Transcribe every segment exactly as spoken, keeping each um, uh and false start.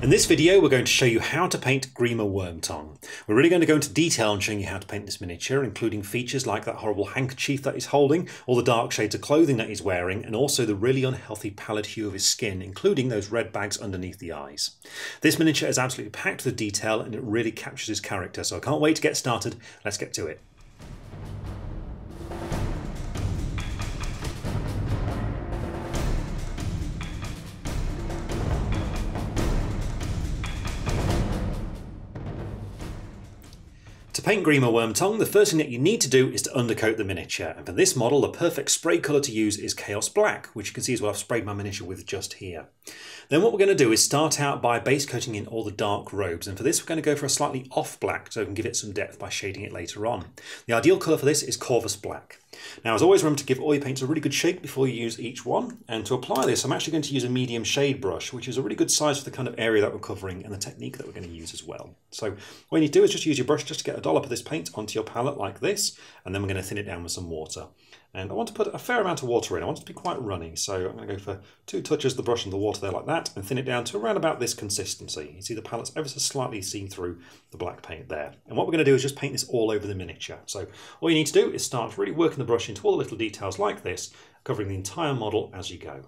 In this video we're going to show you how to paint Gríma Wormtongue. We're really going to go into detail on showing you how to paint this miniature, including features like that horrible handkerchief that he's holding, all the dark shades of clothing that he's wearing, and also the really unhealthy pallid hue of his skin, including those red bags underneath the eyes. This miniature is absolutely packed with detail and it really captures his character, so I can't wait to get started. Let's get to it. To paint Gríma Wormtongue, the first thing that you need to do is to undercoat the miniature, and for this model the perfect spray colour to use is Chaos Black, which you can see is what I've sprayed my miniature with just here. Then what we're going to do is start out by base coating in all the dark robes, and for this we're going to go for a slightly off black so we can give it some depth by shading it later on. The ideal colour for this is Corvus Black. Now, as always, remember to give all your paints a really good shake before you use each one, and to apply this I'm actually going to use a medium shade brush, which is a really good size for the kind of area that we're covering and the technique that we're going to use as well. So what you need to do is just use your brush just to get a dollop of this paint onto your palette like this, and then we're going to thin it down with some water. And I want to put a fair amount of water in. I want it to be quite runny, so I'm going to go for two touches of the brush and the water there like that, and thin it down to around about this consistency. You see the palette's ever so slightly seen through the black paint there. And what we're going to do is just paint this all over the miniature. So all you need to do is start really working the brush into all the little details like this, covering the entire model as you go.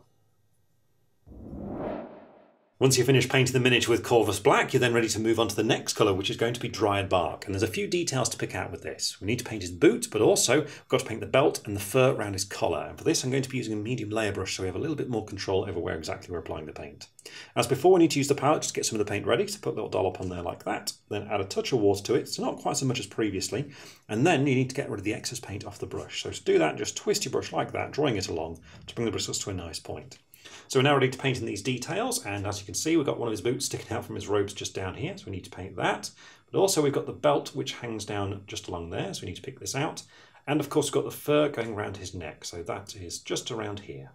Once you've finished painting the miniature with Corvus Black, you're then ready to move on to the next colour, which is going to be Dryad Bark. And there's a few details to pick out with this. We need to paint his boot, but also we've got to paint the belt and the fur around his collar. And for this I'm going to be using a medium layer brush so we have a little bit more control over where exactly we're applying the paint. As before, we need to use the palette just to get some of the paint ready, so put a little dollop on there like that. Then add a touch of water to it, so not quite so much as previously. And then you need to get rid of the excess paint off the brush. So to do that, just twist your brush like that, drawing it along to bring the bristles to a nice point. So we're now ready to paint in these details, and as you can see we've got one of his boots sticking out from his robes just down here, so we need to paint that. But also we've got the belt which hangs down just along there, so we need to pick this out. And of course we've got the fur going around his neck, so that is just around here.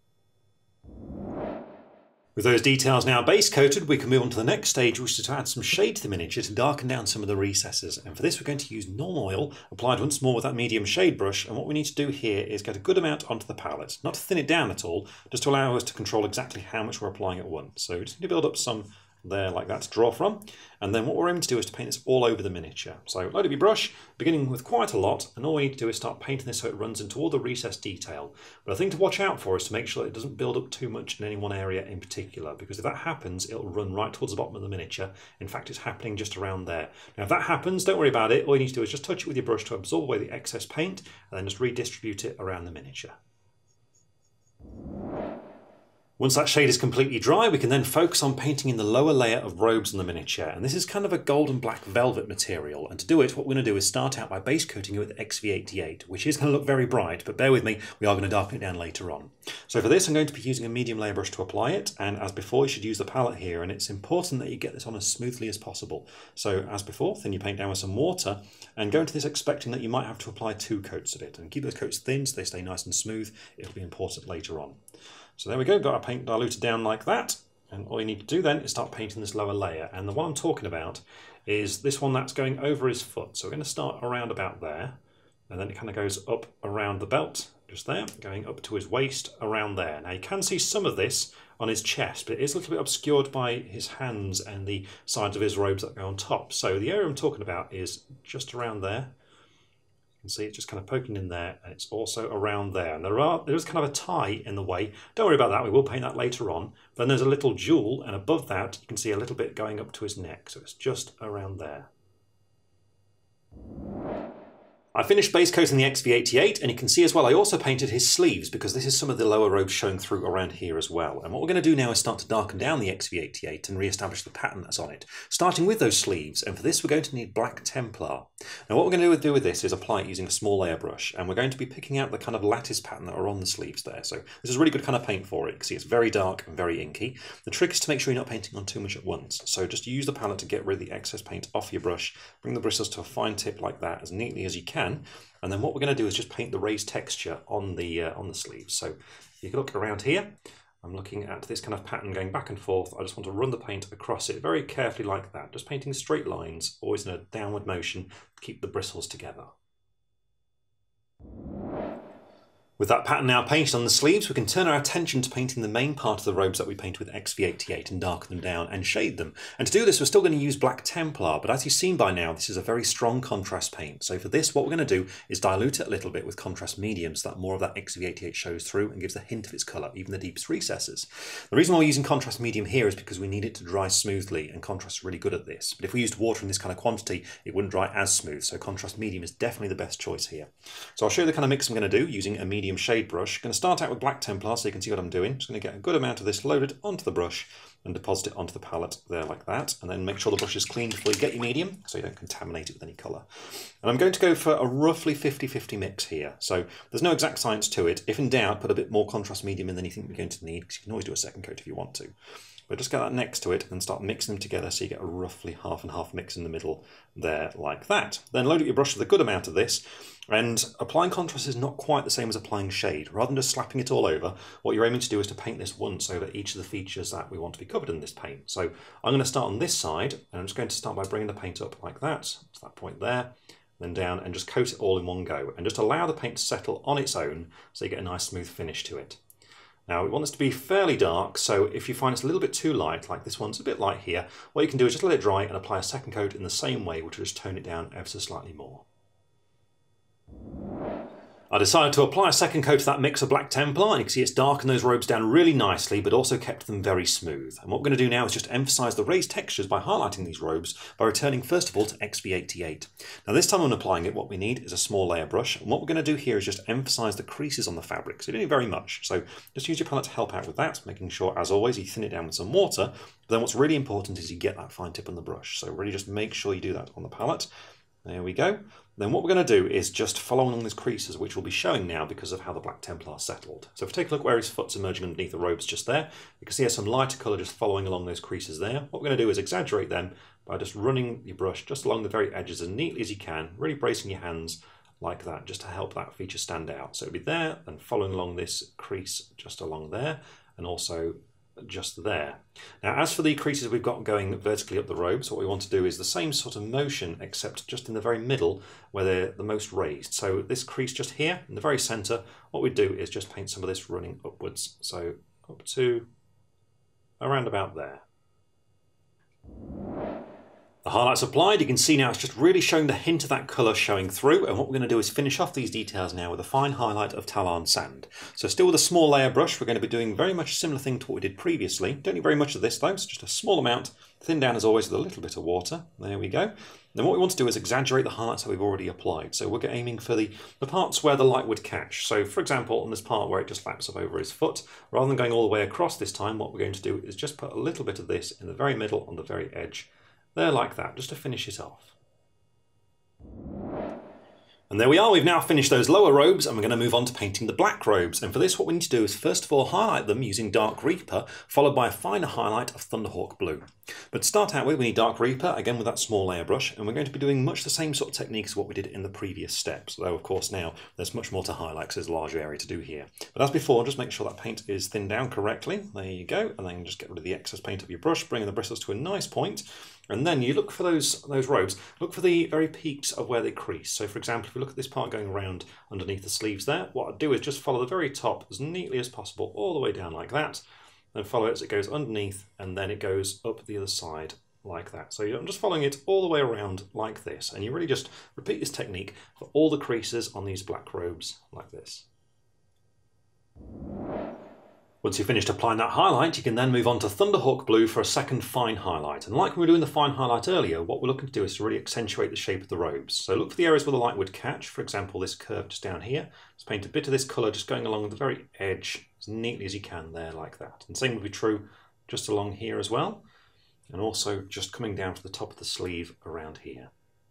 With those details now base coated, we can move on to the next stage, which is to add some shade to the miniature to darken down some of the recesses. And for this we're going to use normal oil, applied once more with that medium shade brush, and what we need to do here is get a good amount onto the palette. Not to thin it down at all, just to allow us to control exactly how much we're applying at once. So we just need to build up some there like that to draw from, and then what we're aiming to do is to paint this all over the miniature. So load up your brush, beginning with quite a lot, and all we need to do is start painting this so it runs into all the recessed detail. But the thing to watch out for is to make sure that it doesn't build up too much in any one area in particular, because if that happens it'll run right towards the bottom of the miniature. In fact, it's happening just around there. Now if that happens, don't worry about it. All you need to do is just touch it with your brush to absorb away the excess paint, and then just redistribute it around the miniature. Once that shade is completely dry, we can then focus on painting in the lower layer of robes on the miniature, and this is kind of a golden black velvet material, and to do it what we're going to do is start out by base coating it with X V eighty-eight, which is going to look very bright, but bear with me, we are going to darken it down later on. So for this I'm going to be using a medium layer brush to apply it, and as before you should use the palette here, and it's important that you get this on as smoothly as possible. So as before, thin your paint down with some water, and go into this expecting that you might have to apply two coats of it, and keep those coats thin so they stay nice and smooth. It'll be important later on. So there we go, got our paint diluted down like that, and all you need to do then is start painting this lower layer, and the one I'm talking about is this one that's going over his foot. So we're going to start around about there, and then it kind of goes up around the belt, just there, going up to his waist around there. Now you can see some of this on his chest, but it is a little bit obscured by his hands and the sides of his robes that go on top. So the area I'm talking about is just around there. You can see it's just kind of poking in there, and it's also around there, and there are there's kind of a tie in the way. Don't worry about that, we will paint that later on. Then there's a little jewel, and above that you can see a little bit going up to his neck, so it's just around there. I finished base coating the X V eighty-eight, and you can see as well I also painted his sleeves, because this is some of the lower robes showing through around here as well. And what we're going to do now is start to darken down the X V eighty-eight and re-establish the pattern that's on it, starting with those sleeves. And for this we're going to need Black Templar. Now what we're going to do with this is apply it using a small layer brush, and we're going to be picking out the kind of lattice pattern that are on the sleeves there. So this is a really good kind of paint for it. You can see it's very dark and very inky. The trick is to make sure you're not painting on too much at once. So just use the palette to get rid of the excess paint off your brush, bring the bristles to a fine tip like that as neatly as you can. And then what we're going to do is just paint the raised texture on the uh, on the sleeves. So you can look around here. I'm looking at this kind of pattern going back and forth. I just want to run the paint across it very carefully like that. Just painting straight lines, always in a downward motion to keep the bristles together. With that pattern now painted on the sleeves, we can turn our attention to painting the main part of the robes that we paint with X V eighty-eight and darken them down and shade them. And to do this, we're still going to use Black Templar, but as you've seen by now, this is a very strong contrast paint. So for this, what we're going to do is dilute it a little bit with contrast medium so that more of that X V eighty-eight shows through and gives a hint of its colour, even the deepest recesses. The reason why we're using contrast medium here is because we need it to dry smoothly, and contrast is really good at this. But if we used water in this kind of quantity, it wouldn't dry as smooth, so contrast medium is definitely the best choice here. So I'll show you the kind of mix I'm going to do using a medium shade brush. I'm going to start out with Black Templar so you can see what I'm doing. Just going to get a good amount of this loaded onto the brush and deposit it onto the palette there like that, and then make sure the brush is clean before you get your medium so you don't contaminate it with any colour. And I'm going to go for a roughly fifty fifty mix here, so there's no exact science to it. If in doubt, put a bit more contrast medium in than you think you're going to need, because you can always do a second coat if you want to. But just get that next to it and start mixing them together so you get a roughly half and half mix in the middle there like that. Then load up your brush with a good amount of this, and applying contrast is not quite the same as applying shade. Rather than just slapping it all over, what you're aiming to do is to paint this once over each of the features that we want to be covered in this paint. So I'm going to start on this side, and I'm just going to start by bringing the paint up like that, to that point there, then down, and just coat it all in one go, and just allow the paint to settle on its own so you get a nice smooth finish to it. Now we want this to be fairly dark, so if you find it's a little bit too light, like this one's a bit light here, what you can do is just let it dry and apply a second coat in the same way, which will just tone it down ever so slightly more. I decided to apply a second coat of that mix of Black Templar, and you can see it's darkened those robes down really nicely, but also kept them very smooth. And what we're going to do now is just emphasise the raised textures by highlighting these robes by returning first of all to X V eighty-eight. Now this time when applying it, what we need is a small layer brush, and what we're going to do here is just emphasise the creases on the fabric. So you don't need very much, so just use your palette to help out with that, making sure, as always, you thin it down with some water. But then what's really important is you get that fine tip on the brush, so really just make sure you do that on the palette. There we go. Then what we're going to do is just follow along these creases, which we'll be showing now because of how the Black Templar settled. So if we take a look where his foot's emerging underneath the robes just there, you can see there's some lighter colour just following along those creases there. What we're going to do is exaggerate them by just running your brush just along the very edges as neatly as you can, really bracing your hands like that, just to help that feature stand out. So it'll be there, and following along this crease just along there, and also just there. Now as for the creases we've got going vertically up the robes, what we want to do is the same sort of motion, except just in the very middle where they're the most raised. So this crease just here in the very centre, what we do is just paint some of this running upwards, so up to around about there. The highlights applied, you can see now it's just really showing the hint of that colour showing through, and what we're going to do is finish off these details now with a fine highlight of Tallarn sand. So still with a small layer brush, we're going to be doing very much a similar thing to what we did previously. Don't need very much of this though, it's just a small amount, thin down as always with a little bit of water. There we go. Then what we want to do is exaggerate the highlights that we've already applied. So we're aiming for the, the parts where the light would catch. So for example, on this part where it just laps up over his foot, rather than going all the way across this time, what we're going to do is just put a little bit of this in the very middle on the very edge. There like that, just to finish it off. And there we are, we've now finished those lower robes, and we're going to move on to painting the black robes. And for this, what we need to do is first of all highlight them using Dark Reaper, followed by a finer highlight of Thunderhawk Blue. But to start out with, we need Dark Reaper, again with that small layer brush, and we're going to be doing much the same sort of technique as what we did in the previous steps, though of course now there's much more to highlight because there's a larger area to do here. But as before, just make sure that paint is thinned down correctly, there you go, and then just get rid of the excess paint of your brush, bringing the bristles to a nice point. And then you look for those, those robes, look for the very peaks of where they crease. So for example, if you look at this part going around underneath the sleeves there, what I'd do is just follow the very top as neatly as possible, all the way down like that, then follow it as it goes underneath, and then it goes up the other side like that. So I'm just following it all the way around like this, and you really just repeat this technique for all the creases on these black robes like this. Once you've finished applying that highlight, you can then move on to Thunderhawk Blue for a second fine highlight. And like we were doing the fine highlight earlier, what we're looking to do is to really accentuate the shape of the robes. So look for the areas where the light would catch. For example, this curve just down here. Just paint a bit of this colour just going along the very edge as neatly as you can there like that. And same would be true just along here as well. And also just coming down to the top of the sleeve around here.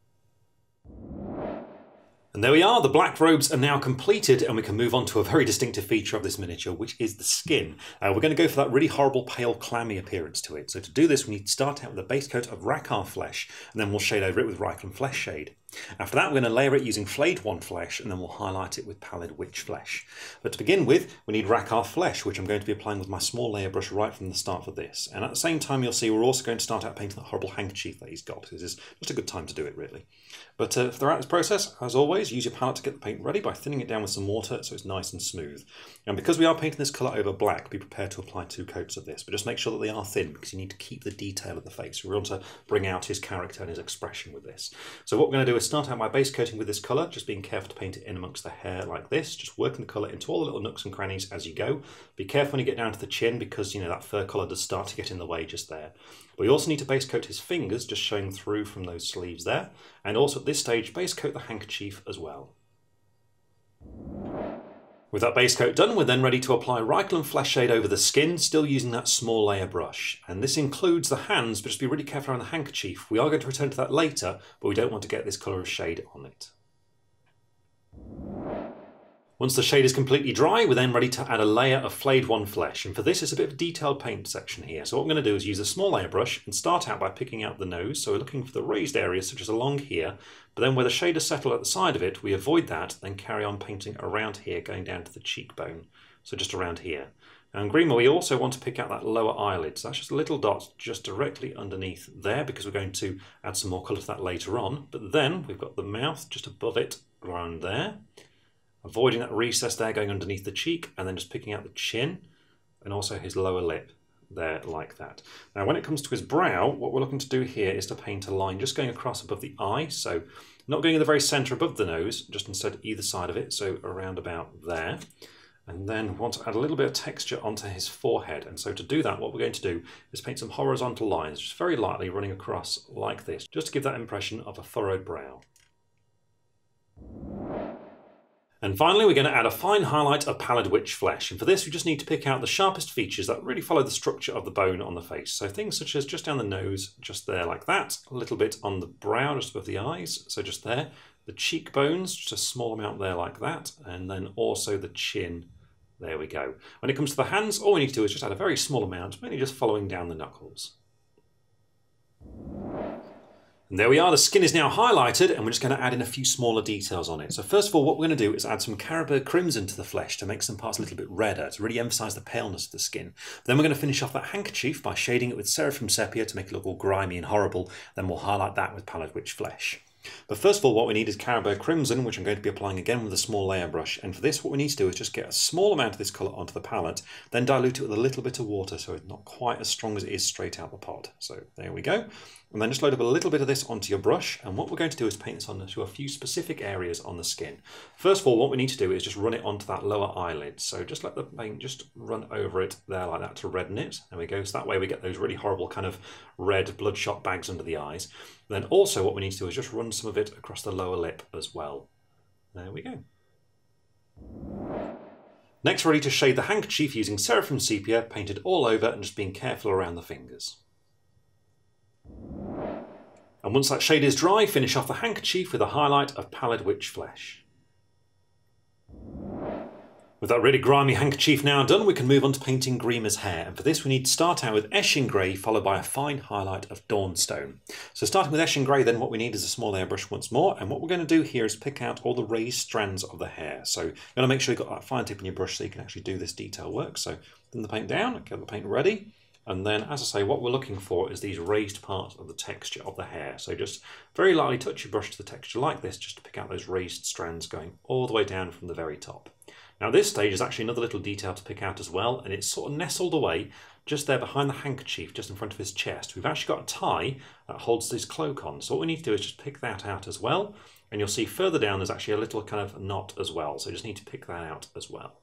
And there we are, the black robes are now completed, and we can move on to a very distinctive feature of this miniature, which is the skin. Uh, we're going to go for that really horrible pale clammy appearance to it. So to do this, we need to start out with a base coat of Rakkar flesh, and then we'll shade over it with Reikland flesh shade. After that, we're going to layer it using flayed one flesh, and then we'll highlight it with pallid witch flesh. But to begin with, we need Rakarth flesh, which I'm going to be applying with my small layer brush right from the start for this. And at the same time, you'll see we're also going to start out painting that horrible handkerchief that he's got. This is just a good time to do it, really. But uh, throughout this process, as always, use your palette to get the paint ready by thinning it down with some water so it's nice and smooth. And because we are painting this colour over black, be prepared to apply two coats of this, but just make sure that they are thin because you need to keep the detail of the face. We want to bring out his character and his expression with this. So what we're going to do is start out by base coating with this colour, just being careful to paint it in amongst the hair like this, just working the colour into all the little nooks and crannies as you go. Be careful when you get down to the chin because, you know, that fur colour does start to get in the way just there. But we also need to base coat his fingers, just showing through from those sleeves there, and also at this stage base coat the handkerchief as well. With that base coat done, we're then ready to apply Reikland flesh shade over the skin, still using that small layer brush. And this includes the hands, but just be really careful around the handkerchief. We are going to return to that later, but we don't want to get this colour of shade on it. Once the shade is completely dry, we're then ready to add a layer of flayed one flesh. And for this, it's a bit of a detailed paint section here. So what I'm going to do is use a small layer brush and start out by picking out the nose. So we're looking for the raised areas, such as along here. But then where the shade has settled at the side of it, we avoid that, then carry on painting around here, going down to the cheekbone. So just around here. Now in Gríma, we also want to pick out that lower eyelid. So that's just a little dot just directly underneath there, because we're going to add some more colour to that later on. But then we've got the mouth just above it, around there. Avoiding that recess there going underneath the cheek, and then just picking out the chin and also his lower lip there like that. Now when it comes to his brow, what we're looking to do here is to paint a line just going across above the eye, so not going in the very centre above the nose, just instead either side of it, so around about there. And then want to add a little bit of texture onto his forehead, and so to do that what we're going to do is paint some horizontal lines just very lightly running across like this, just to give that impression of a furrowed brow. And finally, we're going to add a fine highlight of pallid witch flesh. And for this, we just need to pick out the sharpest features that really follow the structure of the bone on the face. So things such as just down the nose, just there like that. A little bit on the brow, just above the eyes. So just there. The cheekbones, just a small amount there like that. And then also the chin. There we go. When it comes to the hands, all we need to do is just add a very small amount, mainly just following down the knuckles. And there we are, the skin is now highlighted, and we're just going to add in a few smaller details on it. So first of all, what we're going to do is add some Caribou Crimson to the flesh to make some parts a little bit redder, to really emphasise the paleness of the skin. But then we're going to finish off that handkerchief by shading it with Seraphim Sepia to make it look all grimy and horrible. Then we'll highlight that with pallid witch flesh. But first of all, what we need is Caribou Crimson, which I'm going to be applying again with a small layer brush. And for this, what we need to do is just get a small amount of this colour onto the palette, then dilute it with a little bit of water so it's not quite as strong as it is straight out the pot. So there we go. And then just load up a little bit of this onto your brush. And what we're going to do is paint this onto a few specific areas on the skin. First of all, what we need to do is just run it onto that lower eyelid. So just let the paint just run over it there like that to redden it. There we go. So that way we get those really horrible kind of red bloodshot bags under the eyes. Then also what we need to do is just run some of it across the lower lip as well. There we go. Next, we're ready to shade the handkerchief using Seraphim Sepia, painted all over and just being careful around the fingers. And once that shade is dry, finish off the handkerchief with a highlight of pallid witch flesh. With that really grimy handkerchief now done, we can move on to painting Gríma's hair. And for this we need to start out with Eshin Grey, followed by a fine highlight of Dawnstone. So starting with Eshin Grey, then what we need is a small airbrush once more. And what we're going to do here is pick out all the raised strands of the hair. So you're going to make sure you've got that fine tip in your brush so you can actually do this detail work. So thin the paint down, get the paint ready. And then, as I say, what we're looking for is these raised parts of the texture of the hair. So just very lightly touch your brush to the texture like this, just to pick out those raised strands going all the way down from the very top. Now this stage is actually another little detail to pick out as well, and it's sort of nestled away just there behind the handkerchief, just in front of his chest. We've actually got a tie that holds his cloak on. So what we need to do is just pick that out as well. And you'll see further down there's actually a little kind of knot as well. So you just need to pick that out as well.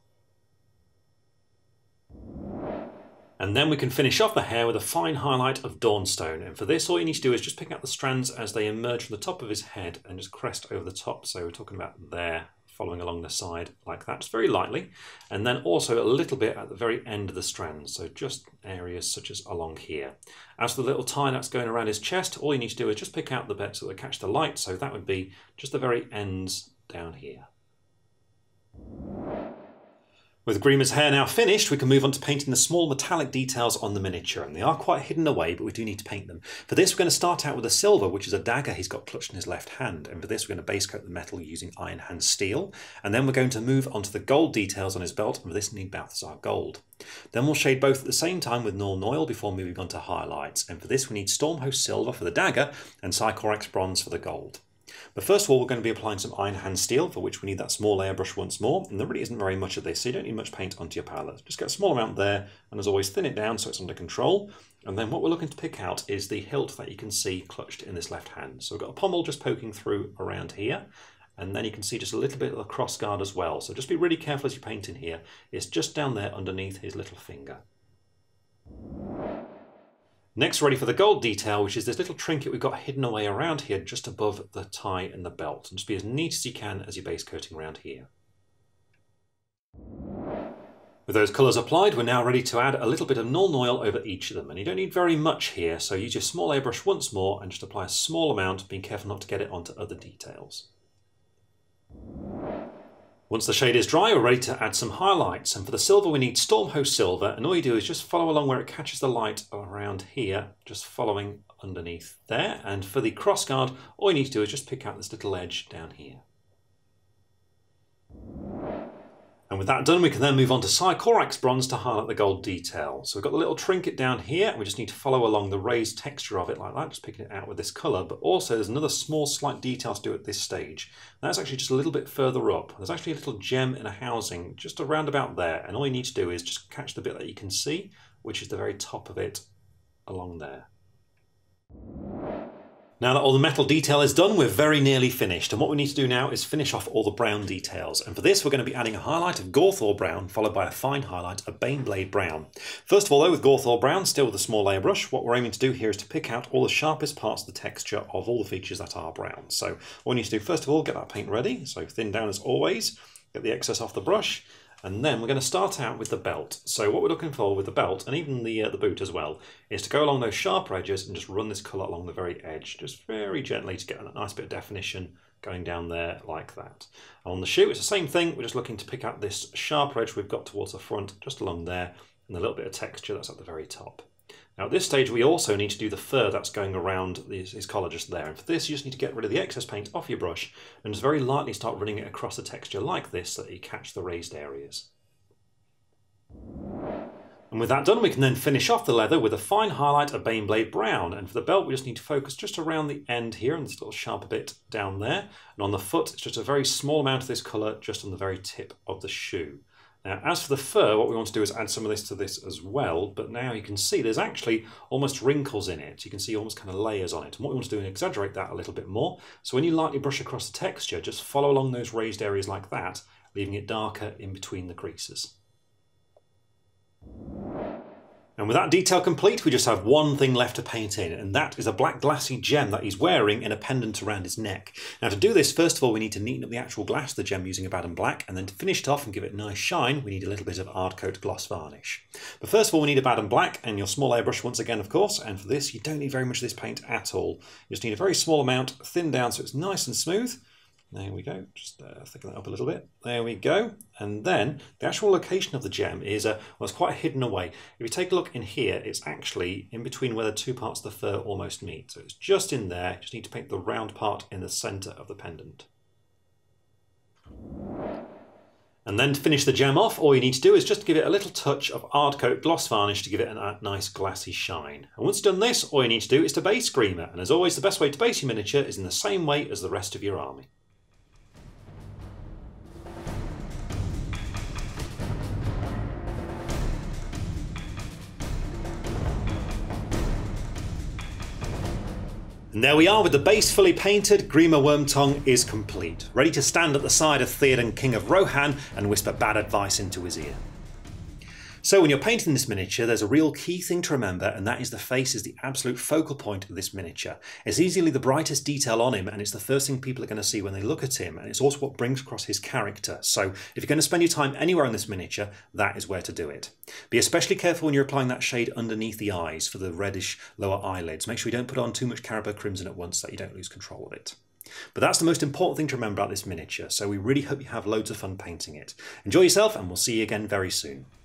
And then we can finish off the hair with a fine highlight of Dawnstone. And for this, all you need to do is just pick out the strands as they emerge from the top of his head and just crest over the top. So we're talking about there, following along the side like that, just very lightly. And then also a little bit at the very end of the strands. So just areas such as along here. As for the little tie that's going around his chest, all you need to do is just pick out the bits that catch the light. So that would be just the very ends down here. With Gríma's hair now finished, we can move on to painting the small metallic details on the miniature, and they are quite hidden away, but we do need to paint them. For this, we're going to start out with a silver, which is a dagger he's got clutched in his left hand, and for this we're going to base coat the metal using iron hand steel, and then we're going to move on to the gold details on his belt, and for this we need Balthasar gold. Then we'll shade both at the same time with Null Noil before moving on to highlights, and for this we need Stormhost silver for the dagger and Sycorax bronze for the gold. But first of all, we're going to be applying some iron hand steel, for which we need that small airbrush once more, and there really isn't very much of this, so you don't need much paint onto your palette. Just get a small amount there, and as always thin it down so it's under control, and then what we're looking to pick out is the hilt that you can see clutched in this left hand. So we've got a pommel just poking through around here, and then you can see just a little bit of the cross guard as well, so just be really careful as you paint in here. It's just down there underneath his little finger. Next, ready for the gold detail, which is this little trinket we've got hidden away around here just above the tie and the belt. And just be as neat as you can as you're base coating around here. With those colours applied, we're now ready to add a little bit of Null Noil over each of them. And you don't need very much here, so use your small airbrush once more and just apply a small amount, being careful not to get it onto other details. Once the shade is dry, we're ready to add some highlights, and for the silver we need Stormhost silver, and all you do is just follow along where it catches the light around here, just following underneath there, and for the crossguard all you need to do is just pick out this little edge down here. And with that done, we can then move on to Sycorax bronze to highlight the gold detail. So we've got the little trinket down here, and we just need to follow along the raised texture of it like that, just picking it out with this colour. But also there's another small slight detail to do at this stage. And that's actually just a little bit further up. There's actually a little gem in a housing just around about there, and all you need to do is just catch the bit that you can see, which is the very top of it along there. Now that all the metal detail is done, we're very nearly finished, and what we need to do now is finish off all the brown details. And for this we're going to be adding a highlight of Gawthor brown, followed by a fine highlight of Baneblade brown. First of all though, with Gawthor brown, still with a small airbrush, what we're aiming to do here is to pick out all the sharpest parts of the texture of all the features that are brown. So all we need to do first of all, get that paint ready, so thin down as always, get the excess off the brush. And then we're going to start out with the belt. So what we're looking for with the belt, and even the, uh, the boot as well, is to go along those sharper edges and just run this colour along the very edge, just very gently to get a nice bit of definition going down there like that. On the shoe, it's the same thing. We're just looking to pick out this sharper edge we've got towards the front, just along there, and a little bit of texture that's at the very top. Now at this stage we also need to do the fur that's going around his, his collar just there, and for this you just need to get rid of the excess paint off your brush and just very lightly start running it across the texture like this so that you catch the raised areas. And with that done, we can then finish off the leather with a fine highlight of Baneblade brown, and for the belt we just need to focus just around the end here and this little sharper bit down there, and on the foot it's just a very small amount of this colour just on the very tip of the shoe. Now, as for the fur, what we want to do is add some of this to this as well, but now you can see there's actually almost wrinkles in it. You can see almost kind of layers on it. And what we want to do is exaggerate that a little bit more. So when you lightly brush across the texture, just follow along those raised areas like that, leaving it darker in between the creases. And with that detail complete, we just have one thing left to paint in, and that is a black glassy gem that he's wearing in a pendant around his neck. Now to do this, first of all, we need to neaten up the actual glass of the gem using Abaddon Black, and then to finish it off and give it a nice shine, we need a little bit of Ardcoat gloss varnish. But first of all, we need Abaddon Black, and your small airbrush once again, of course, and for this, you don't need very much of this paint at all. You just need a very small amount, thin down so it's nice and smooth. There we go, just uh, thicken that up a little bit. There we go. And then the actual location of the gem is, uh, well, it's quite hidden away. If you take a look in here, it's actually in between where the two parts of the fur almost meet. So it's just in there. You just need to paint the round part in the centre of the pendant. And then to finish the gem off, all you need to do is just give it a little touch of Ardcoat gloss varnish to give it a nice glassy shine. And once you've done this, all you need to do is to base Gríma. And as always, the best way to base your miniature is in the same way as the rest of your army. And there we are, with the base fully painted, Gríma Wormtongue is complete, ready to stand at the side of Theoden, King of Rohan, and whisper bad advice into his ear. So when you're painting this miniature, there's a real key thing to remember, and that is the face is the absolute focal point of this miniature. It's easily the brightest detail on him, and it's the first thing people are going to see when they look at him, and it's also what brings across his character. So if you're going to spend your time anywhere on this miniature, that is where to do it. Be especially careful when you're applying that shade underneath the eyes for the reddish lower eyelids. Make sure you don't put on too much Caribou Crimson at once so that you don't lose control of it. But that's the most important thing to remember about this miniature, so we really hope you have loads of fun painting it. Enjoy yourself, and we'll see you again very soon.